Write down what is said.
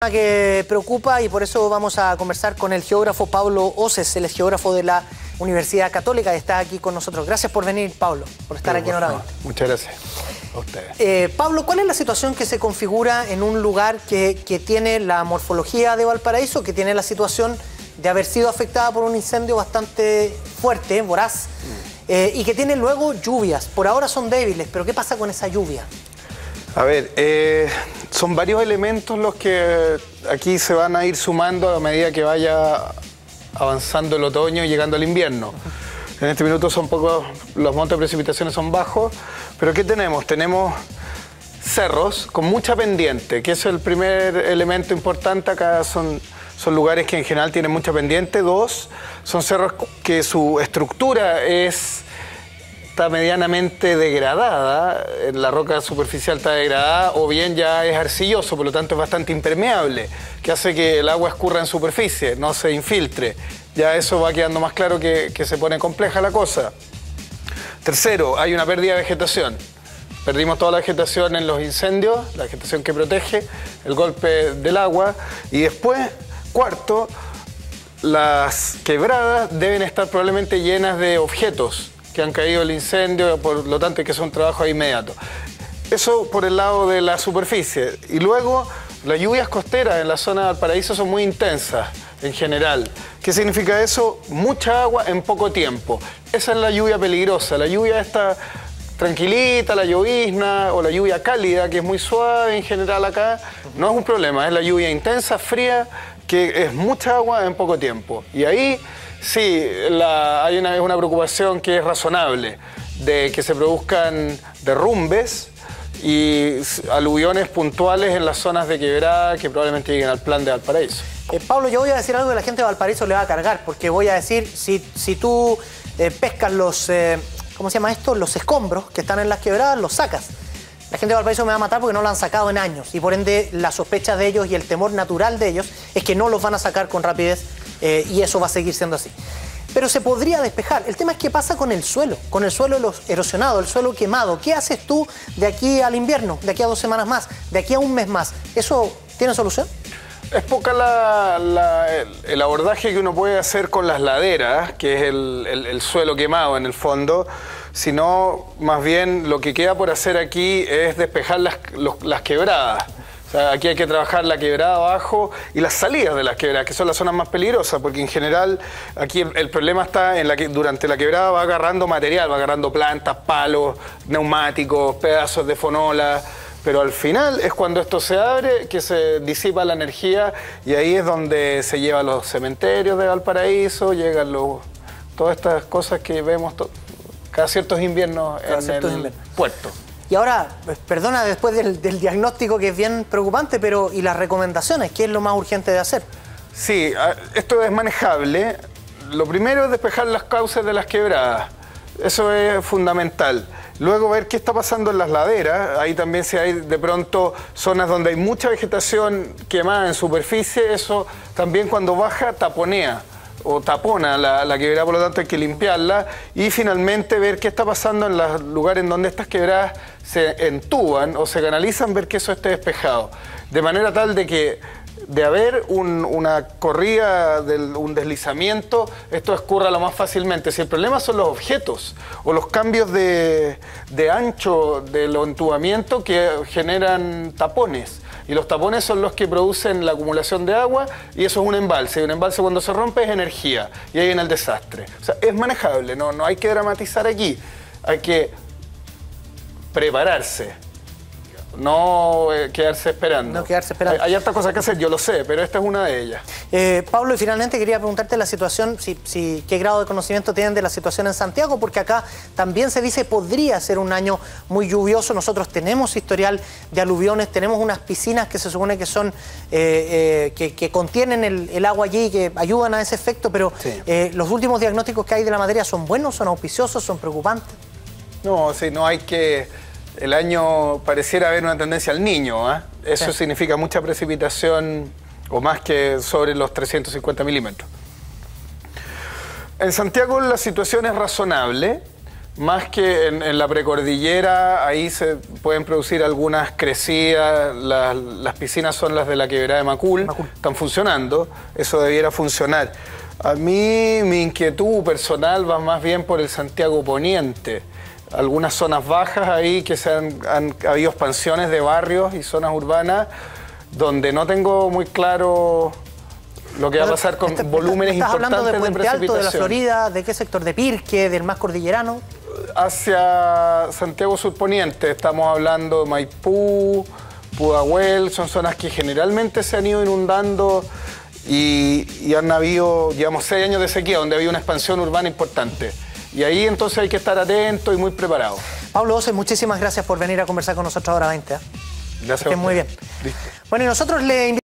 Que preocupa y por eso vamos a conversar con el geógrafo Pablo Oces, el geógrafo de la Universidad Católica, que está aquí con nosotros. Gracias por venir, Pablo, por estar aquí en Hora 20. Muchas gracias a ustedes. Pablo, ¿cuál es la situación que se configura en un lugar que tiene la morfología de Valparaíso, que tiene la situación de haber sido afectada por un incendio bastante fuerte, voraz, y que tiene luego lluvias? Por ahora son débiles, pero ¿qué pasa con esa lluvia? A ver, son varios elementos los que aquí se van a ir sumando a medida que vaya avanzando el otoño y llegando el invierno. En este minuto son pocos, los montes de precipitaciones son bajos, pero ¿qué tenemos? Tenemos cerros con mucha pendiente, que es el primer elemento importante. Acá son lugares que en general tienen mucha pendiente. Dos, son cerros que su estructura está medianamente degradada, la roca superficial está degradada o bien ya es arcilloso, por lo tanto es bastante impermeable, que hace que el agua escurra en superficie, no se infiltre. Ya eso va quedando más claro que se pone compleja la cosa. Tercero, hay una pérdida de vegetación. Perdimos toda la vegetación en los incendios, la vegetación que protege el golpe del agua. Y después, cuarto, las quebradas deben estar probablemente llenas de objetos que han caído el incendio, por lo tanto hay que hacer un trabajo inmediato. Eso por el lado de la superficie. Y luego, las lluvias costeras en la zona de Valparaíso son muy intensas en general. ¿Qué significa eso? Mucha agua en poco tiempo. Esa es la lluvia peligrosa. La lluvia está tranquilita, la llovizna o la lluvia cálida, que es muy suave en general acá, no es un problema. Es la lluvia intensa, fría, que es mucha agua en poco tiempo. Y ahí sí, hay una preocupación que es razonable, de que se produzcan derrumbes y aluviones puntuales en las zonas de quebrada que probablemente lleguen al plan de Valparaíso. Pablo, yo voy a decir algo que la gente de Valparaíso le va a cargar, porque voy a decir, si tú pescas los, ¿cómo se llama esto? Los escombros que están en las quebradas, los sacas. La gente de Valparaíso me va a matar porque no lo han sacado en años y por ende la sospecha de ellos y el temor natural de ellos es que no los van a sacar con rapidez. Y eso va a seguir siendo así. Pero se podría despejar. El tema es qué pasa con el suelo erosionado, el suelo quemado. ¿Qué haces tú de aquí al invierno, de aquí a 2 semanas más, de aquí a un mes más? ¿Eso tiene solución? Es poca el abordaje que uno puede hacer con las laderas, que es el suelo quemado en el fondo, sino más bien lo que queda por hacer aquí es despejar las quebradas. Aquí hay que trabajar la quebrada abajo y las salidas de las quebradas, que son las zonas más peligrosas, porque en general aquí el problema está en que durante la quebrada va agarrando material, va agarrando plantas, palos, neumáticos, pedazos de fonola, pero al final es cuando esto se abre que se disipa la energía y ahí es donde se llevan los cementerios de Valparaíso, llegan todas estas cosas que vemos cada ciertos inviernos en el puerto. Y ahora, perdona, después del diagnóstico que es bien preocupante, pero ¿y las recomendaciones? ¿Qué es lo más urgente de hacer? Sí, esto es manejable. Lo primero es despejar las causas de las quebradas. Eso es fundamental. Luego ver qué está pasando en las laderas. Ahí también si hay de pronto zonas donde hay mucha vegetación quemada en superficie, eso también cuando baja taponea o tapona la quebrada, por lo tanto hay que limpiarla. Y finalmente ver qué está pasando en los lugares en donde estas quebradas se entuban o se canalizan, ver que eso esté despejado. De manera tal de que de haber una corrida, un deslizamiento, esto escurra lo más fácilmente. Si el problema son los objetos o los cambios de ancho de los entubamientos que generan tapones. Y los tapones son los que producen la acumulación de agua y eso es un embalse. Y un embalse cuando se rompe es energía y ahí viene el desastre. O sea, es manejable, no hay que dramatizar aquí. Hay que prepararse. No quedarse esperando. No quedarse esperando. Hay hartas cosas que hacer, yo lo sé, pero esta es una de ellas. Pablo, y finalmente quería preguntarte la situación, qué grado de conocimiento tienen de la situación en Santiago, porque acá también se dice podría ser un año muy lluvioso. Nosotros tenemos historial de aluviones, tenemos unas piscinas que se supone que son que contienen el agua allí, que ayudan a ese efecto, pero sí. Los últimos diagnósticos que hay de la materia son buenos, son auspiciosos, son preocupantes. No, sí, no hay que... El año pareciera haber una tendencia al niño, ¿eh? Eso sí. Significa mucha precipitación o más que sobre los 350 milímetros. En Santiago la situación es razonable. más que en la precordillera, ahí se pueden producir algunas crecidas. Las piscinas son las de la quebrada de Macul, están funcionando, eso debiera funcionar. A mí mi inquietud personal va más bien por el Santiago Poniente. Algunas zonas bajas ahí que han habido expansiones de barrios y zonas urbanas donde no tengo muy claro lo que va a pasar con volúmenes ¿Estás importantes hablando de Puente de Alto, de la precipitación. Florida, de qué sector? ¿De Pirque, del más cordillerano? Hacia Santiago Surponiente, estamos hablando de Maipú, Pudahuel, son zonas que generalmente se han ido inundando y han habido, digamos, 6 años de sequía, donde había una expansión urbana importante. Y ahí entonces hay que estar atento y muy preparado. Pablo Oces, muchísimas gracias por venir a conversar con nosotros ahora 20. Gracias. Que muy bien. Listo. Bueno, y nosotros le invitamos